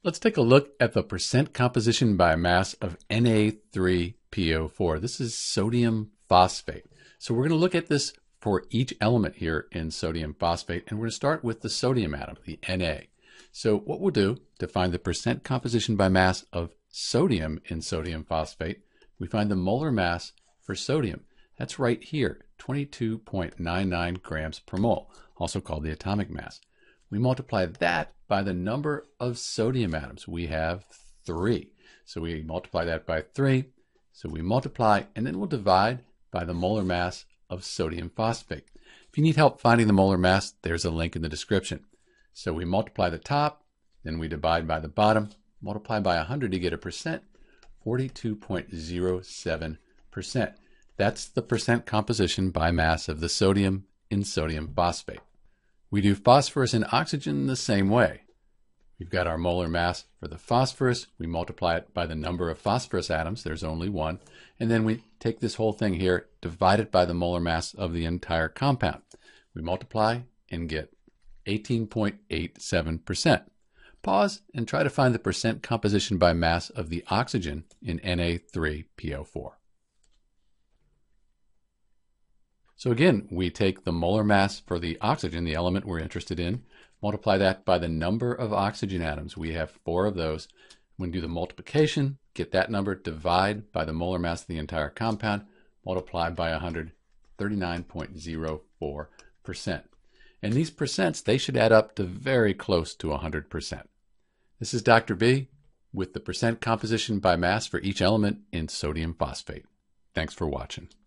Let's take a look at the percent composition by mass of Na3PO4. This is sodium phosphate. So we're going to look at this for each element here in sodium phosphate, and we're going to start with the sodium atom, the Na. So what we'll do to find the percent composition by mass of sodium in sodium phosphate, we find the molar mass for sodium. That's right here, 22.99 grams per mole, also called the atomic mass. We multiply that by the number of sodium atoms. We have 3. So we multiply that by 3. So we multiply, and then we'll divide by the molar mass of sodium phosphate. If you need help finding the molar mass, there's a link in the description. So we multiply the top, then we divide by the bottom, multiply by 100 to get a percent, 42.07%. That's the percent composition by mass of the sodium in sodium phosphate. We do phosphorus and oxygen the same way. We've got our molar mass for the phosphorus. We multiply it by the number of phosphorus atoms. There's only one. And then we take this whole thing here, divide it by the molar mass of the entire compound. We multiply and get 18.87%. Pause and try to find the percent composition by mass of the oxygen in Na3PO4. So again, we take the molar mass for the oxygen, the element we're interested in, multiply that by the number of oxygen atoms. We have 4 of those. When we do the multiplication, get that number, divide by the molar mass of the entire compound, multiply by 100, 39.04%. And these percents, they should add up to very close to 100%. This is Dr. B with the percent composition by mass for each element in sodium phosphate. Thanks for watching.